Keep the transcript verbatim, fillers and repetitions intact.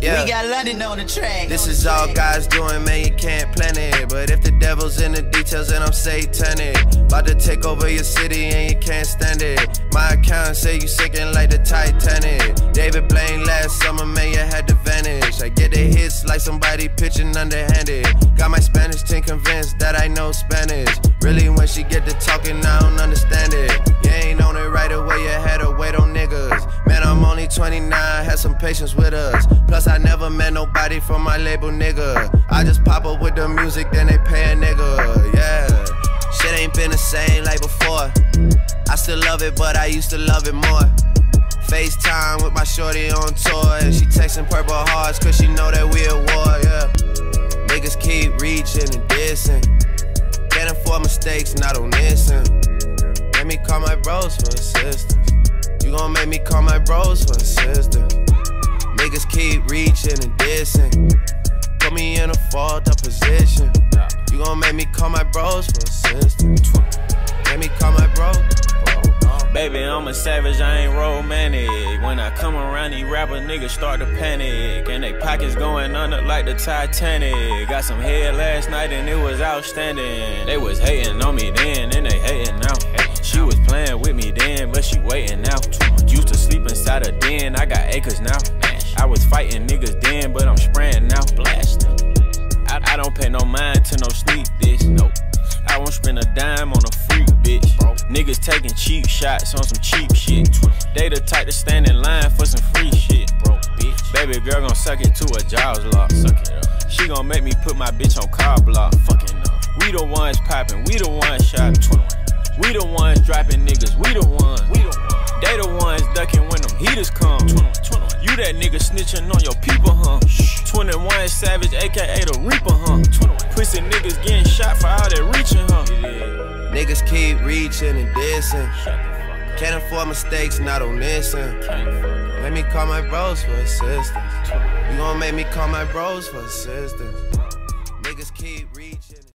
Yeah. We got London on the track. This is all God's doing, man, you can't plan it. But if the devil's in the details, then I'm satanic. About to take over your city and you can't stand it. My accountant say you sinking like the Titanic. David Blaine last summer, man, you had to vanish. I get the hits like somebody pitching underhanded. Got my Spanish team convinced that I know Spanish. Really, when she get to talking, I don't understand it. You ain't on it right away, you had to wait on niggas. Man, I'm only twenty-nine, had some patience with us. Plus, I never met nobody from my label, nigga. I just pop up with the music, then they pay a nigga, yeah. Shit ain't been the same like before. I still love it, but I used to love it more. FaceTime with my shorty on tour, and she texting purple hearts cause she know that we at war, yeah. Niggas keep reaching and dissing. Can't afford mistakes, not on this end. Let me call my bros for assistance. You gon' make me call my bros for assistance. Niggas keep reaching and dissing. Put me in a fucked up position. You gon' make me call my bros for assistance. Make me call my bros. Baby, I'm a savage, I ain't romantic. When I come around, these rapper niggas start to panic. And they pockets going under like the Titanic. Got some head last night and it was outstanding. They was hating on me then and they hating now. She was playing with me then, but she waiting now. Used to sleep inside a den, I got acres now. I was fighting niggas then, but I'm spraying now. Blasting. I, I don't pay no mind to no sneak this. Nope. I won't spend a dime on a freak, bitch. Bro. Niggas taking cheap shots on some cheap shit. They the type to stand in line for some free shit, bro. Bitch. Baby girl gon' suck it to a jaws lock. Suck it up. She gon' make me put my bitch on car block. Fucking up. We the ones popping, we the ones shopping. We the ones dropping niggas, we the ones. We the ones. They the ones ducking when them heaters come. You that nigga snitching on your people, huh? twenty-one Savage, aka the Reaper, huh? Pussy niggas getting shot for all that reaching, huh? Niggas keep reaching and dissing. Can't afford mistakes, not on this end. Let me call my bros for assistance. You gon' make me call my bros for assistance. Niggas keep reaching.